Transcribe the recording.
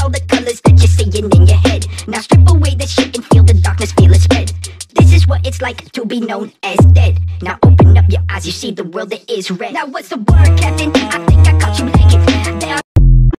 all the colors that you're seeing in your head. Now strip away the shit and feel the darkness, feel it spread. This is what it's like to be known as dead. Now open up your eyes, you see the world that is red. Now what's the word, Captain? I think I caught you lagging.